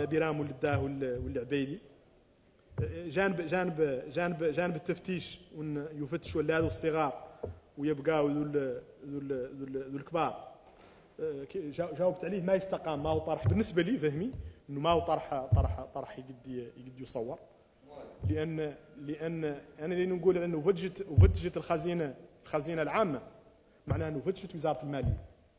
ما بيرام ولداه والعبيدي. جانب التفتيش وان يفتشوا هذو الصغار ويبقاو ذو الكبار. جاوبت عليه ما يستقام، ما هو طرح بالنسبه لي فهمي انه ما هو طرح يقد يصور، لان انا اللي نقول انه فتشت الخزينه العامه معناها انه فتشت وزاره الماليه،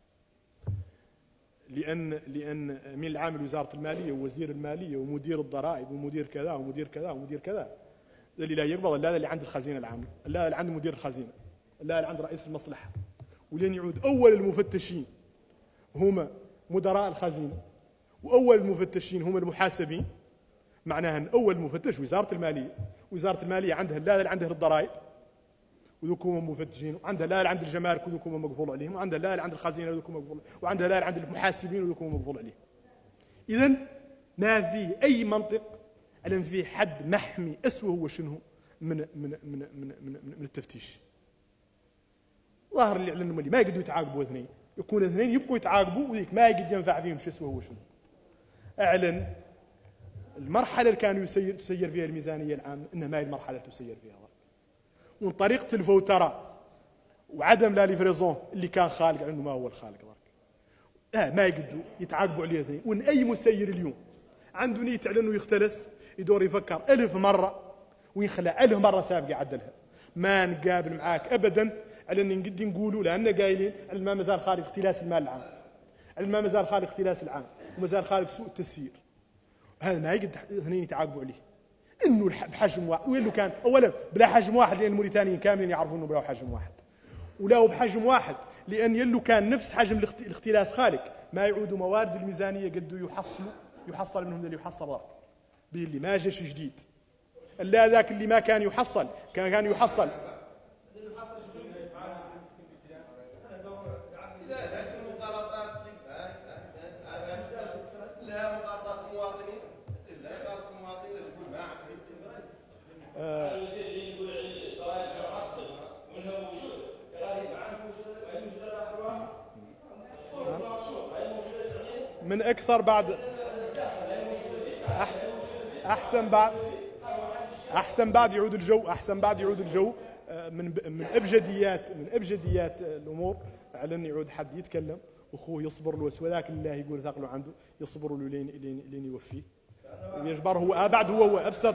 لان امين العام لوزاره الماليه ووزير الماليه ومدير الضرائب ومدير كذا ومدير كذا ومدير كذا اللي لا يقبض الا اللي عند الخزينه العامه، الا اللي عند مدير الخزينه، الا اللي عند رئيس المصلحه. ولين يعود اول المفتشين هما مدراء الخزينه، واول المفتشين هما المحاسبين، معناها ان اول مفتش وزاره الماليه. وزاره الماليه عندها لا اللي عنده الضرائب وذوك هم مفتشين، وعندها لا اللي عند الجمارك وذوك هم مقفول عليهم، وعندها لا اللي عند الخزينه وذوك هم مقفول، وعندها لا اللي عند المحاسبين وذوك هم مقفول عليهم. اذا ما فيه اي منطق على ان فيه حد محمي اسوه هو شنو من من من من من, من التفتيش. ظاهر اللي على اللي ما يقدروا يتعاقبوا اثنين، يكون اثنين يبقوا يتعاقبوا وذيك ما يقد ينفع فيهم شو اسوه هو شنو. اعلن المرحله اللي كانوا تسير فيها الميزانيه العامه انها ما هي المرحله اللي تسير فيها، ومن طريقه الفوتره وعدم لا ليفريزون اللي كان خالق عنده ما هو الخالق ذاك. ما يقدروا يتعاقبوا عليه اثنين. وان اي مسير اليوم عنده نيه على انه يختلس يدور يفكر 1000 مره ويخلع 1000 مره سابقه يعدلها. ما نقابل معاك ابدا على ان نقد نقولوا لان قايلين على ما مازال خالق اختلاس المال العام، على ما مازال خالق اختلاس العام، ومازال خالق سوء التسيير. هذا ما يقد اثنين يتعاقبوا عليه. انه بحجم واحد، وين كان اولا بلا حجم واحد لان الموريتانيين كاملين يعرفوا انه بلا حجم واحد، ولا بحجم واحد لان يلو كان نفس حجم الاختلاس خالق ما يعودوا موارد الميزانيه قدوا يحصل منهم اللي يحصل ضرب باللي ما جاش جديد. الا ذاك اللي ما كان يحصل كان يحصل. من اكثر بعد احسن بعد يعود الجو من ابجديات الامور على ان يعود حد يتكلم واخوه يصبر له وذاك الله يقول ثقله عنده يصبر له لين يوفيه ويجبر هو بعد هو ابسط.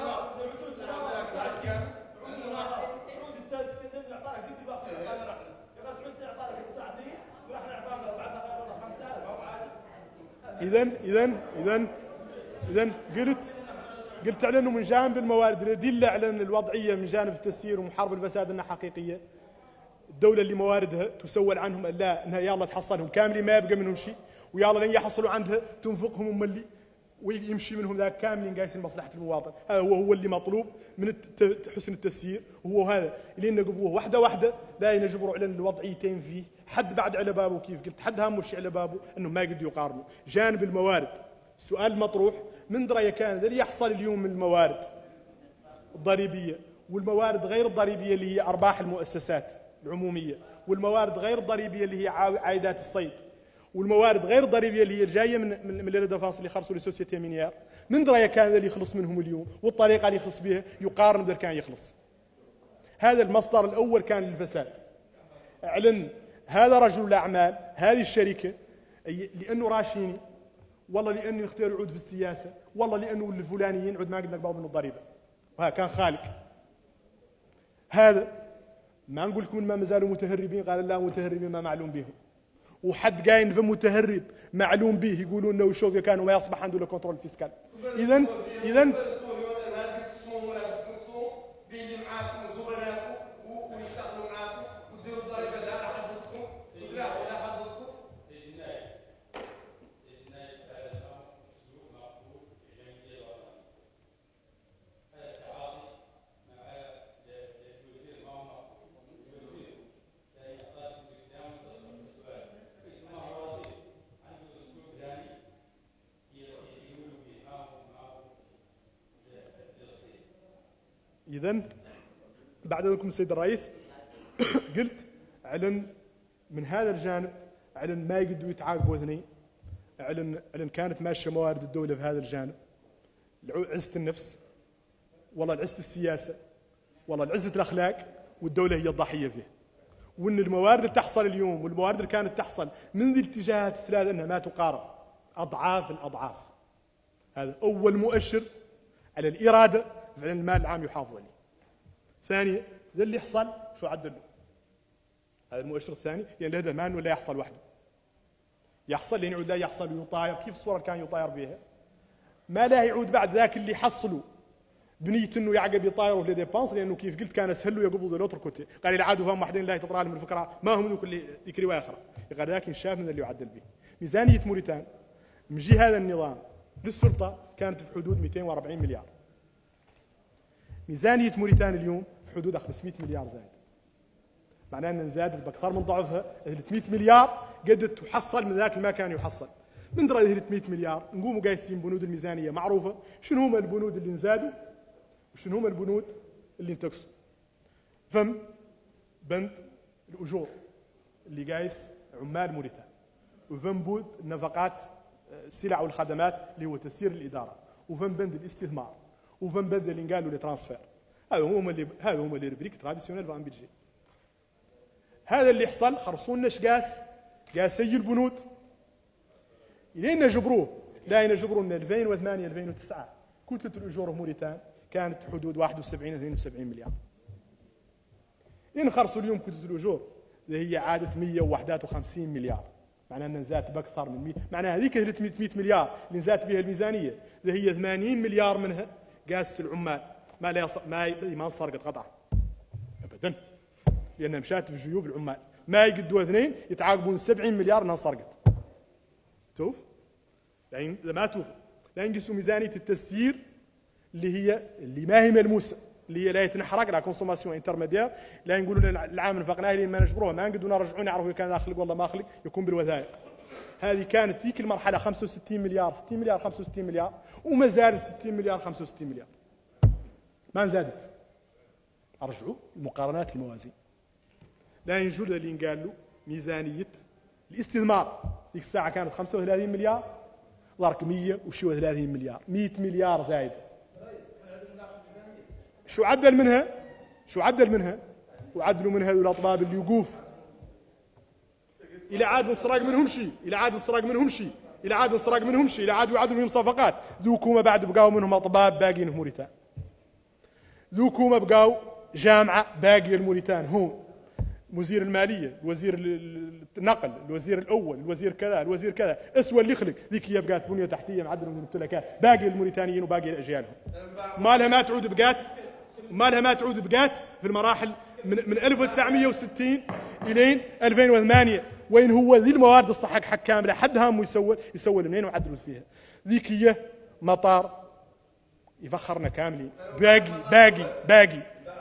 إذن قلت على انه من جانب الموارد الادله على ان الوضعيه من جانب التسيير ومحاربه الفساد انها حقيقيه. الدوله اللي مواردها تسول عنهم لا انها يلا تحصلهم كاملين ما يبقى منهم شيء، ويلا لن يحصلوا عندها تنفقهم هم اللي ويمشي منهم ذاك كاملين قايسين مصلحه المواطن. هذا هو اللي مطلوب من حسن التسيير، وهو هذا اللي نقبوه واحده لا ينجبروا على الوضعيتين فيه. حد بعد على بابه كيف قلت، حد هم الشيء على بابه انه ما يقدروا يقارنوا جانب الموارد. السؤال المطروح من درايه كان اللي يحصل اليوم من الموارد الضريبيه والموارد غير الضريبيه اللي هي ارباح المؤسسات العموميه، والموارد غير الضريبيه اللي هي عائدات الصيد، والموارد غير الضريبيه اللي هي جايه من الدفاصل اللي خرصوا لسوسيتي مينيار. من درايه كان اللي يخلص منهم اليوم والطريقه اللي يخلص بها يقارن بدل كان يخلص. هذا المصدر الاول كان للفساد. اعلن هذا رجل الاعمال هذه الشركه لانه راشيني، والله لانه يختار يعود في السياسه، والله لانه الفلانيين عود ما قلنا نقبض منه الضريبه، وها كان خالق. هذا ما نقول لكم ما مازالوا متهربين، قال لا متهربين ما معلوم بهم، وحد قاين في متهرب معلوم به يقولوا انه شوف كانوا ما يصبح عنده الكنترول الفيسكال. اذا بعد ذلك السيد الرئيس قلت اعلن من هذا الجانب، اعلن ما يقدروا يتعاقبوا اثنين، علن كانت ماشيه موارد الدوله في هذا الجانب، عزه النفس، والله العزه السياسه، والله العزه الاخلاق، والدوله هي الضحيه فيه. وان الموارد اللي تحصل اليوم والموارد اللي كانت تحصل من ذي الاتجاهات الثلاثه انها ما تقارن اضعاف الاضعاف. هذا اول مؤشر على الاراده فعلا المال العام يحافظ عليه. ثانيا، ذا اللي يحصل شو عدل له؟ هذا المؤشر الثاني، يعني هذا ما انه لا يحصل وحده. يحصل لين يعود لا يحصل ويطاير، كيف الصوره اللي كان يطاير بها؟ ما لا يعود بعد ذاك اللي يحصلوا بنيه انه يعقب يطايروا في ديبانس، لانه كيف قلت كان اسهل له يقبضوا لوتر كوتي، قال لي عادوا فهم وحدين لا تطرى لهم الفكره ما هم ذوك اللي ذيك روايه اخرى، قال ذاك شاف من اللي يعدل به. ميزانيه موريتان مجي هذا النظام للسلطه كانت في حدود 240 مليار. ميزانيه موريتان اليوم في حدود 500 مليار زائد. معناه ان زادت باكثر من ضعفها 300 مليار قدرت تحصل من ذاك ما كان يحصل. من درا 300 مليار نقوموا قايسين بنود الميزانيه معروفه، شنو هم البنود اللي نزادوا وشنو هم البنود اللي انتقصوا. فم بند الاجور اللي قايس عمال موريتان، وفم بود النفقات السلع والخدمات اللي هو تسيير الاداره، وفم بند الاستثمار، وفم بند اللي قالوا لي ترانسفير. هذا هم اللي ربريك تراديسيونيل فان بيدجي. هذا اللي حصل خرصونا قاسي البنود الين جبروه، لا ينجبروا من 2008 2009 كتله الاجور في موريتان كانت حدود 71 72 مليار. نخرصوا اليوم كتله الاجور اللي هي عادت 151 مليار، معناها ان نزات باكثر من 100، معناها هذيك 300 مليار اللي نزات بها الميزانيه اللي هي 80 مليار منها قاسه العمال ما انسرقت قطعا ابدا، لانها مشات في جيوب العمال، ما يقدوا اثنين يتعاقبون 70 مليار انها انسرقت. توف؟ يعني ما توف، لا ينقصوا ميزانيه التسيير اللي ما هي ملموسه، اللي هي لا يتنحرق لا كونسوماسيون انترميديير، لا نقولوا لنا العام نفقناه لين ما نجبروها، ما نقدروا نرجعوا نعرفوا كان اخلق ولا ما اخلق، يكون بالوثائق. هذه كانت ذيك المرحله 65 مليار 60 مليار 65 مليار، وما زال 60 مليار 65 مليار ما زادت. ارجعوا المقارنات الموازين، لا ينجوا اللي قال له ميزانيه الاستثمار ذيك الساعه كانت 35 مليار، ضرك 100 وشو 30 مليار، 100 مليار زايد. شو عدل منها؟ وعدلوا من هذول الاطباب اللي يوقوف الى عاد انسرق منهم شيء، الى عاد يعدلوا لهم صفقات. ذوكوما بعد بقاو منهم اطباب باقيين في موريتان، ذوكوما بقاو جامعه باقيه الموريتان، هو وزير الماليه، وزير النقل، الوزير الاول، الوزير كذا، اسوى اللي يخلق، ذيك هي بقات بنيه تحتيه معدل من الممتلكات، باقي الموريتانيين وباقي لاجيالهم. مالها ما تعود بقات في المراحل من 1960 الين 2008، وين هو ذي الموارد الصحة حق كامله حد هام يسول منين وعدلوا فيها. ذيك هي مطار يفخرنا كاملين، باقي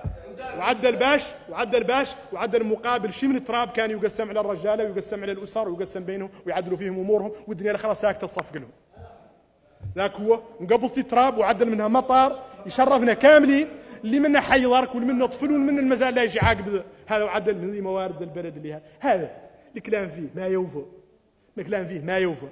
وعدل باش وعدل مقابل شي من التراب كان يقسم على الرجاله ويقسم على الاسر ويقسم بينهم ويعدلوا فيهم امورهم، والدنيا الاخرى ساكته تصفق لهم. ذاك هو مقبلتي تراب وعدل منها مطار يشرفنا كاملين، اللي منا حي ضرك واللي منا طفل واللي منا المزال لا يجي عاقب هذا، وعدل من ذي موارد البلد اللي هذا الكلام فيه ما يوفى.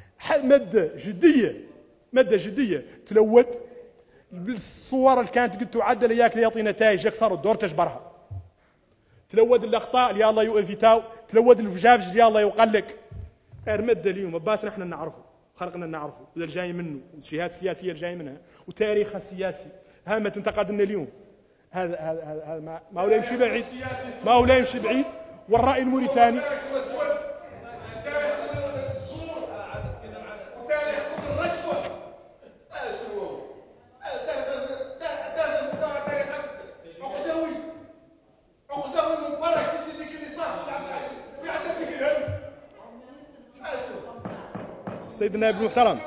ماده جديه تلوت بالصور اللي كانت قد تعدل اياك يعطي نتائج اكثر والدور تجبرها. تلود الاخطاء اللي الله يؤذيتاو، تلود الفجافج اللي الله يقلق. غير ماده اليوم باتنا احنا نعرفه، خلقنا نعرفه، وذا الجاي منه، الجهات السياسيه الجاي منها، وتاريخها السياسي، هامه تنتقد لنا اليوم. هذا ما هو لا يمشي بعيد، والراي الموريتاني السيد النائب المحترم،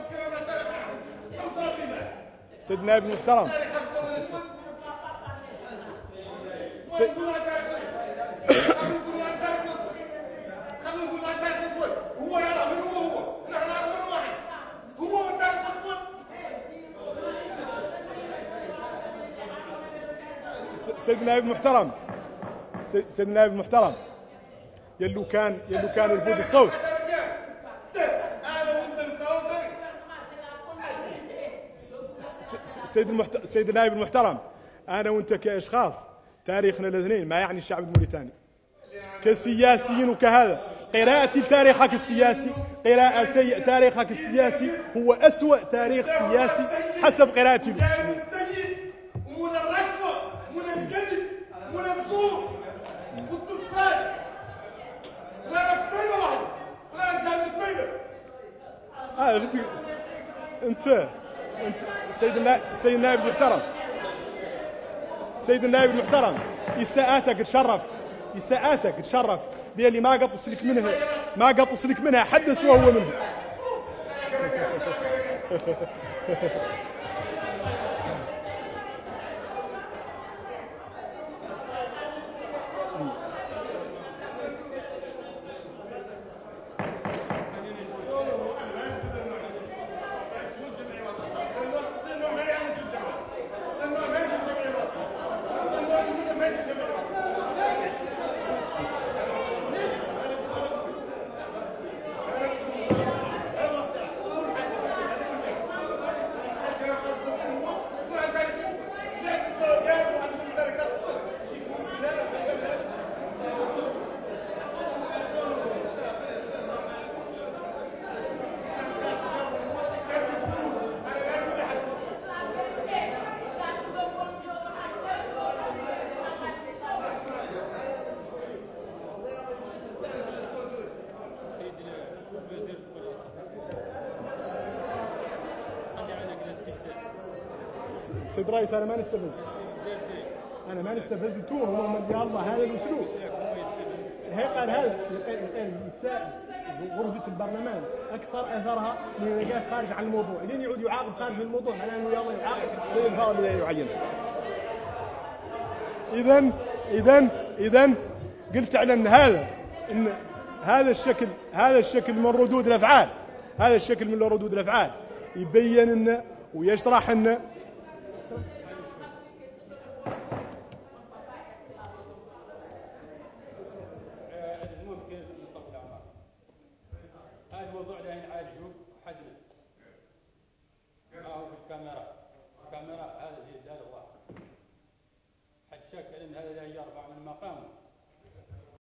سيد النائب المحترم، يلو كان يرفض الصوت. سيد النائب المحترم، انا وانت كاشخاص تاريخنا الاثنين ما يعني الشعب الموريتاني كسياسيين وكهذا. قراءتي لتاريخك السياسي قراءة سيئة. تاريخك السياسي هو أسوأ تاريخ سياسي حسب قراءتي له. ومن الرشوة ومن الكذب ومن الزور والتصفيق ولا سبيبة واحدة ولا إنسان سبيبة. أنت سيد النائب المحترم، سيد النائب المحترم، إساءاتك تشرف بيلي ما قطس لك منها حدث وهو منه. سيد رئيس انا ما نستفز انتوهم اللي الله هذا الاسلوب. هي قال هذا قال السائل غرفة البرلمان اكثر اثرها من نقاش خارج عن الموضوع، لين يعود يعاقب خارج الموضوع على انه يلا يعاقب في الفاضل اللي يعينه. اذا قلت على ان هذا الشكل من ردود الافعال، يبين انه ويشرح انه